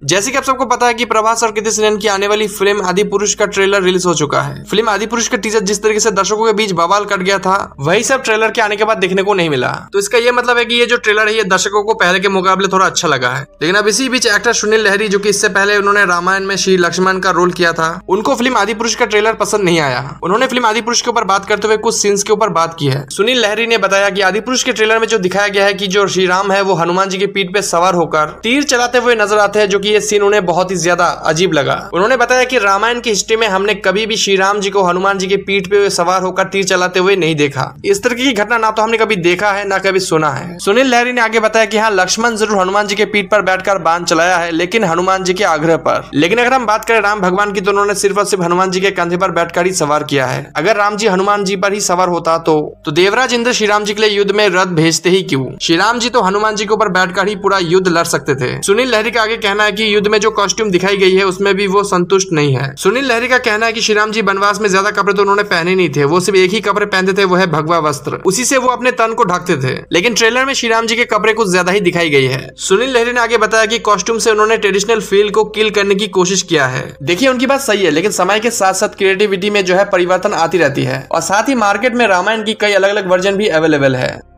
जैसे कि आप सबको पता है कि प्रभास और कृति सेनन की आने वाली फिल्म आदिपुरुष का ट्रेलर रिलीज हो चुका है। फिल्म आदिपुरुष का टीजर जिस तरीके से दर्शकों के बीच बवाल कर गया था, वही सब ट्रेलर के आने के बाद देखने को नहीं मिला। तो इसका ये मतलब है कि ये जो ट्रेलर है ये दर्शकों को पहले के मुकाबले थोड़ा अच्छा लगा है। लेकिन अब इसी बीच एक्टर सुनील लहरी, जो कि इससे पहले उन्होंने रामायण में श्री लक्ष्मण का रोल किया था, उनको फिल्म आदिपुरुष का ट्रेलर पसंद नहीं आया। उन्होंने फिल्म आदिपुरुष के ऊपर बात करते हुए कुछ सीन्स के ऊपर बात की है। सुनील लहरी ने बताया कि आदिपुरुष के ट्रेलर में जो दिखाया गया है कि जो श्री राम है वो हनुमान जी की पीठ पे सवार होकर तीर चलाते हुए नजर आते हैं, जो कि ये सीन उन्हें बहुत ही ज्यादा अजीब लगा। उन्होंने बताया कि रामायण की हिस्ट्री में हमने कभी भी श्री राम जी को हनुमान जी की पीठ पे सवार होकर तीर चलाते हुए नहीं देखा। इस तरह की घटना ना तो हमने कभी देखा है ना कभी सुना है। सुनील लहरी ने आगे बताया कि हाँ, लक्ष्मण जरूर हनुमान जी के पीठ पर बैठकर बाण चलाया है, लेकिन हनुमान जी के आग्रह पर। लेकिन अगर हम बात करें राम भगवान की, तो उन्होंने सिर्फ और सिर्फ हनुमान जी के कंधे पर बैठकर ही सवार किया है। अगर राम जी हनुमान जी पर ही सवार होता तो देवराज इंद्र श्री राम जी के लिए युद्ध में रथ भेजते ही क्यों? श्री राम जी तो हनुमान जी के ऊपर बैठकर ही पूरा युद्ध लड़ सकते थे। सुनील लहरी का आगे कहना है कि युद्ध में जो कॉस्ट्यूम दिखाई गई है उसमें भी वो संतुष्ट नहीं है। सुनील लहरी का कहना है कि श्री राम जी वनवास में ज्यादा कपड़े तो उन्होंने पहने नहीं थे, वो सिर्फ एक ही कपड़े पहनते थे, वो है भगवा वस्त्र। उसी से वो अपने तन को ढकते थे। लेकिन ट्रेलर में श्री राम जी के कपड़े कुछ ज्यादा ही दिखाई गई है। सुनील लहरी ने आगे बताया कि कॉस्ट्यूम से उन्होंने ट्रेडिशनल फील को किल करने की कोशिश किया है। देखिए, उनकी बात सही है, लेकिन समय के साथ साथ क्रिएटिविटी में जो है परिवर्तन आती रहती है, और साथ ही मार्केट में रामायण की कई अलग अलग वर्जन भी अवेलेबल है।